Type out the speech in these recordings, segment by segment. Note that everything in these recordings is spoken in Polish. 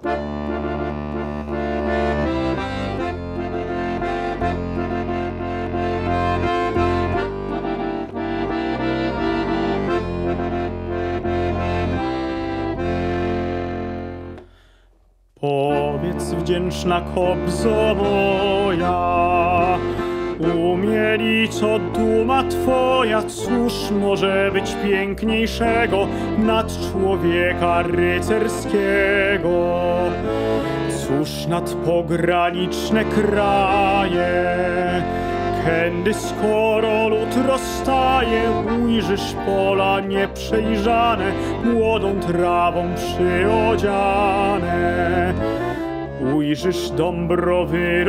Powiedz, wdzięczna kobzo moja, umieli co duma twoja, cóż może być piękniejszego nad człowieka rycerskiego? Cóż nad pograniczne kraje, kędy skoro lud rozstaje, ujrzysz pola nieprzejrzane, młodą trawą przyodziane. Ujrzysz dąbrowy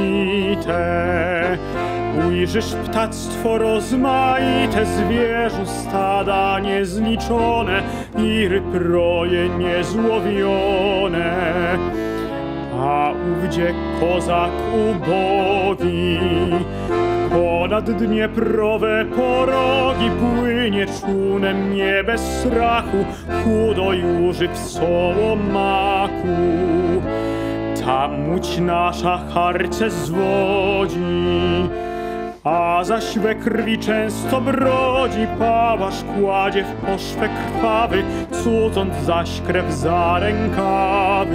rozwite, ujrzysz ptactwo rozmaite, zwierzu stada niezliczone i ryb roje niezłowione. A ówdzie kozak ubogi ponad Dnieprowe porogi płynie czółnem nie bez strachu, chudo juży w sołomaku. Tam łódź nasza harce zwodzi, a zaś we krwi często brodzi. Pałasz kładzie w poszwę krwawy, cudząc zaś krew za rękawy.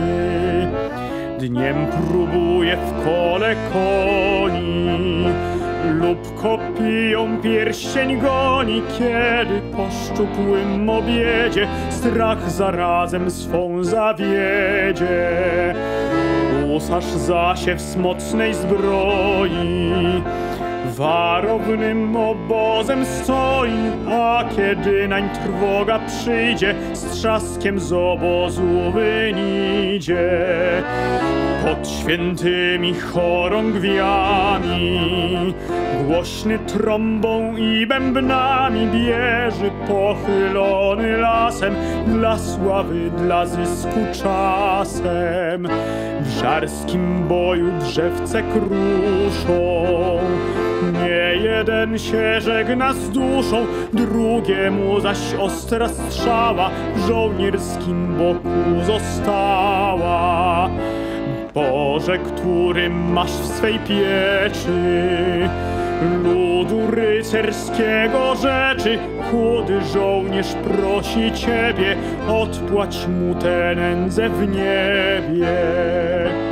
Dniem próbuje w kole koni, lub kopiją pierścień goni, kiedy po szczupłym obiedzie strach zarazem swą zawiedzie. Usarz zasiew mocnej zbroi warownym obozem stoi, a kiedy nań trwoga przyjdzie, z trzaskiem z obozu wynidzie. Pod świętymi chorągwiami, głośny trąbą i bębnami, bieży pochylony lasem, dla sławy, dla zysku czasem. W żarskim boju drzewce kruszą, nie jeden się żegna z duszą, drugiemu zaś ostra strzała w żołnierskim boku została. Boże, który masz w swej pieczy ludu rycerskiego rzeczy, chudy żołnierz prosi ciebie, odpłać mu tę nędzę w niebie.